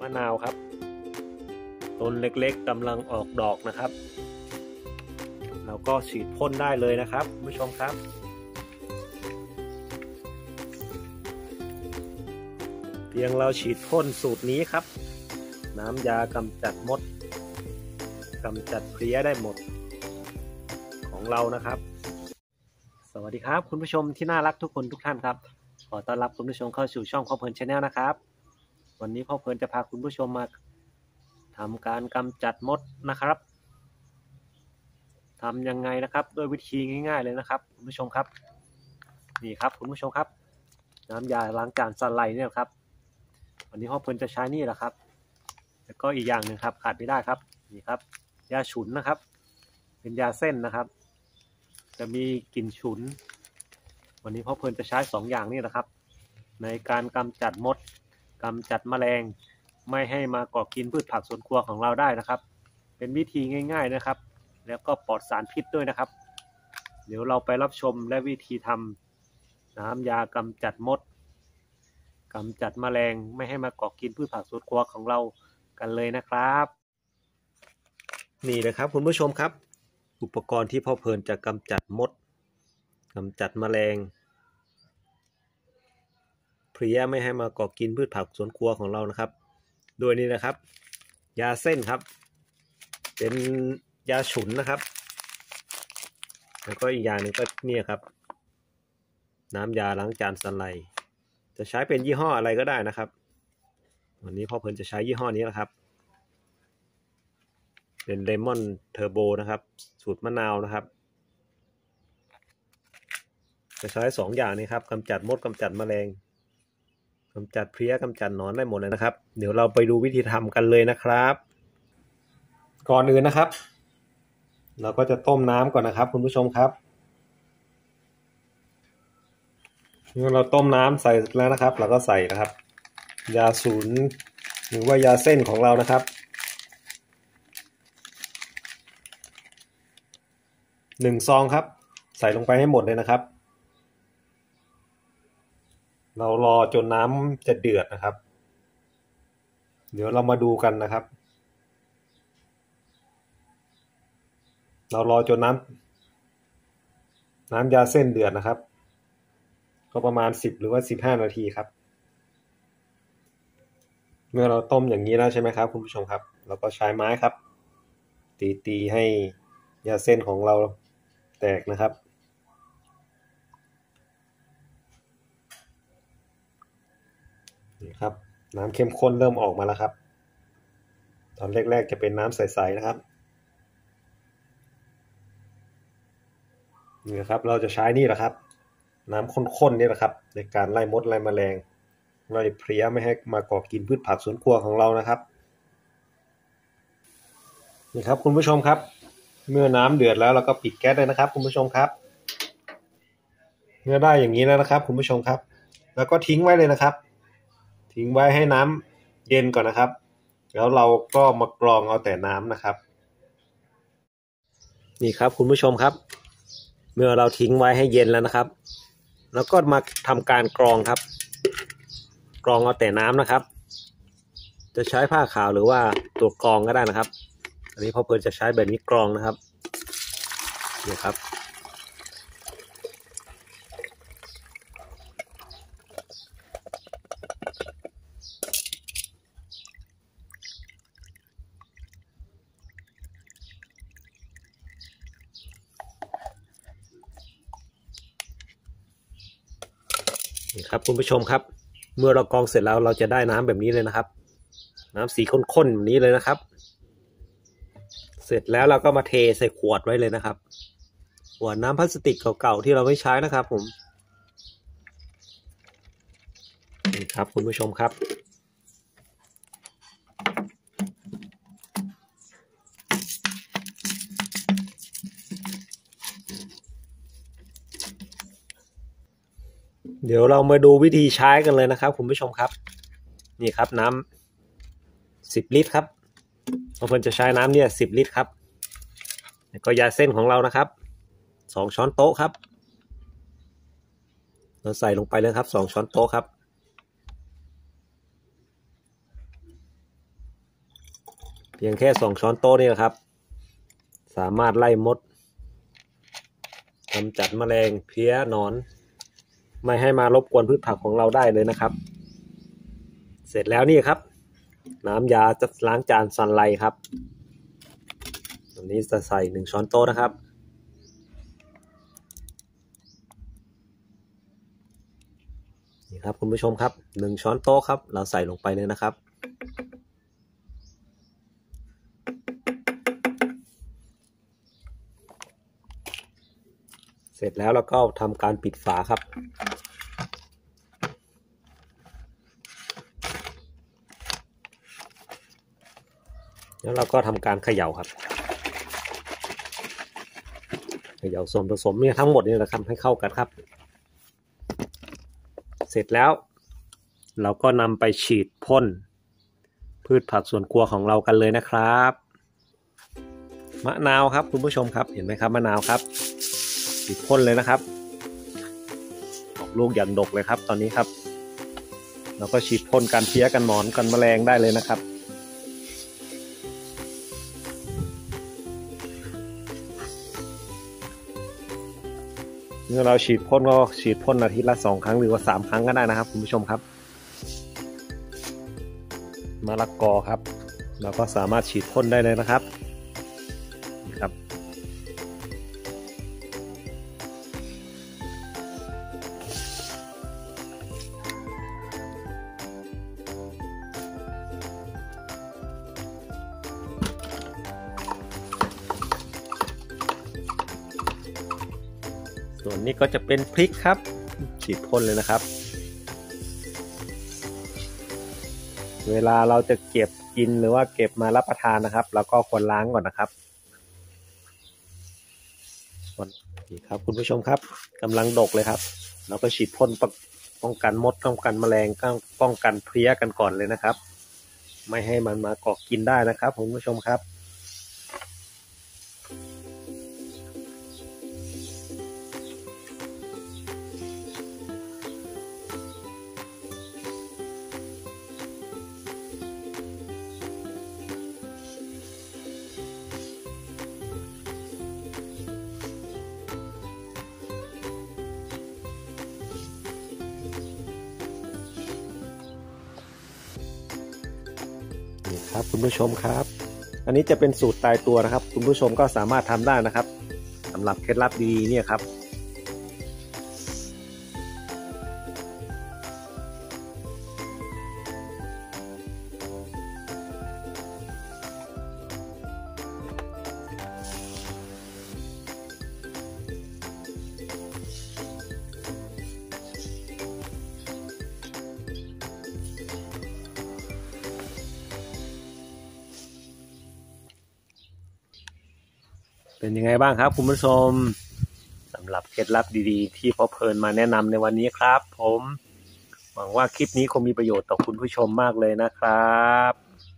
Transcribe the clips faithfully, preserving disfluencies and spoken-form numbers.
มะนาวครับต้นเล็กๆกำลังออกดอกนะครับเราก็ฉีดพ่นได้เลยนะครับคุณผู้ชมครับเพียงเราฉีดพ่นสูตรนี้ครับน้ำยากำจัดมดกำจัดเพลี้ยได้หมดของเรานะครับสวัสดีครับคุณผู้ชมที่น่ารักทุกคนทุกท่านครับขอต้อนรับคุณผู้ชมเข้าสู่ช่องพ่อเพลิน Channel นะครับวันนี้พ่อเพลินจะพาคุณผู้ชมมาทำการกำจัดมดนะครับทำยังไงนะครับด้วยวิธีง่ายๆเลยนะครับคุณผู้ชมครับนี่ครับคุณผู้ชมครับน้ำยาล้างจานสไลด์เนี่ยครับวันนี้พ่อเพลินจะใช้นี่แหละครับแล้วก็อีกอย่างหนึ่งครับขาดไม่ได้ครับนี่ครับยาฉุนนะครับเป็นยาเส้นนะครับจะมีกลิ่นฉุนวันนี้พ่อเพลินจะใช้สองอย่างนี้นะครับในการกำจัดมดกำจัดแมลงไม่ให้มาเกาะกินพืชผักสวนครัวของเราได้นะครับเป็นวิธีง่ายๆนะครับแล้วก็ปลอดสารพิษด้วยนะครับเดี๋ยวเราไปรับชมและวิธีทำน้ำยากำจัดมดกำจัดแมลงไม่ให้มาเกาะกินพืชผักสวนครัวของเรากันเลยนะครับนี่นะครับคุณผู้ชมครับอุปกรณ์ที่พ่อเพลินจะกำจัดมดกำจัดแมลงเพลี้ยไม่ให้มาเกาะกินพืชผักสวนครัวของเรานะครับโดยนี้นะครับยาเส้นครับเป็นยาฉุนนะครับแล้วก็อีกอย่างหนึ่งก็เนี่ยครับน้ำยาล้างจานสไลด์จะใช้เป็นยี่ห้ออะไรก็ได้นะครับวันนี้พ่อเพลินจะใช้ยี่ห้อนี้นะครับเป็นเลมอนเทอร์โบนะครับสูตรมะนาวนะครับจะใช้สองอย่างนี้ครับกำจัดมดกำจัดแมลงกำจัดเพลี้ยกำจัดหนอนได้หมดเลยนะครับเดี๋ยวเราไปดูวิธีทำกันเลยนะครับก่อนอื่นนะครับเราก็จะต้มน้ำก่อนนะครับคุณผู้ชมครับเมื่อเราต้มน้ำใส่แล้วนะครับเราก็ใส่นะครับยาสูนหรือว่ายาเส้นของเรานะครับหนึ่งซองครับใส่ลงไปให้หมดเลยนะครับเรารอจนน้ำจะเดือดนะครับเดี๋ยวเรามาดูกันนะครับเรารอจนน้ำน้ำยาเส้นเดือดนะครับก็ประมาณสิบหรือว่าสิบห้านาทีครับเมื่อเราต้มอย่างนี้แล้วใช่ไหมครับคุณผู้ชมครับเราก็ใช้ไม้ครับตีตีให้ยาเส้นของเราแตกนะครับนี่ครับน้ำเข้มข้นเริ่มออกมาแล้วครับตอนแรกๆจะเป็นน้ำใสๆนะครับนี่นะครับเราจะใช้นี่แหละครับน้ำข้นๆนี่แหละครับในการไล่มดไล่แมลงไล่เพลี้ยไม่ให้มาเกาะกินพืชผักสวนครัวของเรานะครับนี่ครับคุณผู้ชมครับเมื่อน้ำเดือดแล้วเราก็ปิดแก๊สเลยนะครับคุณผู้ชมครับเมื่อได้อย่างนี้แล้วนะครับคุณผู้ชมครับแล้วก็ทิ้งไว้เลยนะครับทิ้งไว้ให้น้ำเย็นก่อนนะครับแล้วเราก็มากรองเอาแต่น้ำนะครับนี่ครับคุณผู้ชมครับเมื่อเราทิ้งไว้ให้เย็นแล้วนะครับแล้วก็มาทำการกรองครับกรองเอาแต่น้ำนะครับจะใช้ผ้าขาวหรือว่าตัวกรองก็ได้นะครับอันนี้พ่อเพลินจะใช้แบบนี้กรองนะครับนี่ครับนี่ครับคุณผู้ชมครับเมื่อเรากรองเสร็จแล้วเราจะได้น้ำแบบนี้เลยนะครับน้ำสีข้นๆแบบนี้เลยนะครับเสร็จแล้วเราก็มาเทใส่ขวดไว้เลยนะครับขวดน้ำพลาสติกเก่าๆที่เราไม่ใช้นะครับผมนี่ครับคุณผู้ชมครับเดี๋ยวเรามาดูวิธีใช้กันเลยนะครับคุณผู้ชมครับนี่ครับน้ำสิบลิตรครับเราควรจะใช้น้ำเนี่ยสิบลิตรครับแล้วก็ยาเส้นของเรานะครับสองช้อนโต๊ะครับเราใส่ลงไปเลยครับสองช้อนโต๊ะครับพียงแค่สองช้อนโต๊ะนี่แหละครับสามารถไล่มดกำจัดแมลงเพี้ยหนอนไม่ให้มารบกวนพืชผักของเราได้เลยนะครับเสร็จแล้วนี่ครับน้ำยาจะล้างจานซันไลท์ครับอันนี้จะใส่หนึ่งช้อนโต๊ะนะครับนี่ครับคุณผู้ชมครับหนึ่งช้อนโต๊ะครับเราใส่ลงไปเลยนะครับเสร็จแล้วเราก็ทำการปิดฝาครับแล้วเราก็ทำการเขย่าครับเขย่าส่วนผสมเนี่ยทั้งหมดนี่แหละครับให้เข้ากันครับเสร็จแล้วเราก็นำไปฉีดพ่นพืชผักสวนครัวของเรากันเลยนะครับมะนาวครับคุณผู้ชมครับเห็นไหมครับมะนาวครับฉีดพ่นเลยนะครับออกลูกอย่างดกเลยครับตอนนี้ครับเราก็ฉีดพ่นกันเพี้ยกันหนอนกันแมลงได้เลยนะครับเมื่อเราฉีดพ่นก็ฉีดพ่นอาทิตย์ละสองครั้งหรือว่าสามครั้งก็ได้นะครับคุณผู้ชมครับมะละกอครับเราก็สามารถฉีดพ่นได้เลยนะครับนี่ครับส่วนนี้ก็จะเป็นพริกครับฉีดพ่นเลยนะครับเวลาเราจะเก็บกินหรือว่าเก็บมารับประทานนะครับเราก็ควรล้างก่อนนะครับนี่ครับคุณผู้ชมครับกำลังดกเลยครับเราก็ฉีดพ่นป้องกันมดป้องกันแมลงป้องกันเพลี้ยกันก่อนเลยนะครับไม่ให้มันมาเกาะกินได้นะครับคุณผู้ชมครับครับคุณผู้ชมครับอันนี้จะเป็นสูตรตายตัวนะครับคุณผู้ชมก็สามารถทำได้นะครับสำหรับเคล็ดลับดีๆเนี่ยครับเป็นยังไงบ้างครับคุณผู้ชมสำหรับเคล็ดลับดีๆที่พ่อเพลินมาแนะนำในวันนี้ครับผมหวังว่าคลิปนี้คงมีประโยชน์ต่อคุณผู้ชมมากเลยนะครับ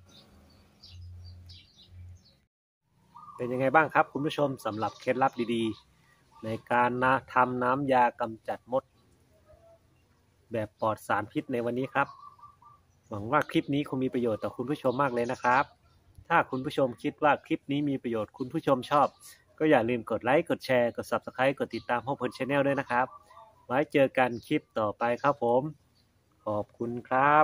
เป็นยังไงบ้างครับคุณผู้ชมสำหรับเคล็ดลับดีๆในการนะทำน้ำยากำจัดมดแบบปลอดสารพิษในวันนี้ครับหวังว่าคลิปนี้คงมีประโยชน์ต่อคุณผู้ชมมากเลยนะครับถ้าคุณผู้ชมคิดว่าคลิปนี้มีประโยชน์คุณผู้ชมชอบก็อย่าลืมกดไลค์กดแชร์กด ซับสไครบ์ กดติดตามพ่อเพลิน ชาแนล ด้วยนะครับไว้เจอกันคลิปต่อไปครับผมขอบคุณครับ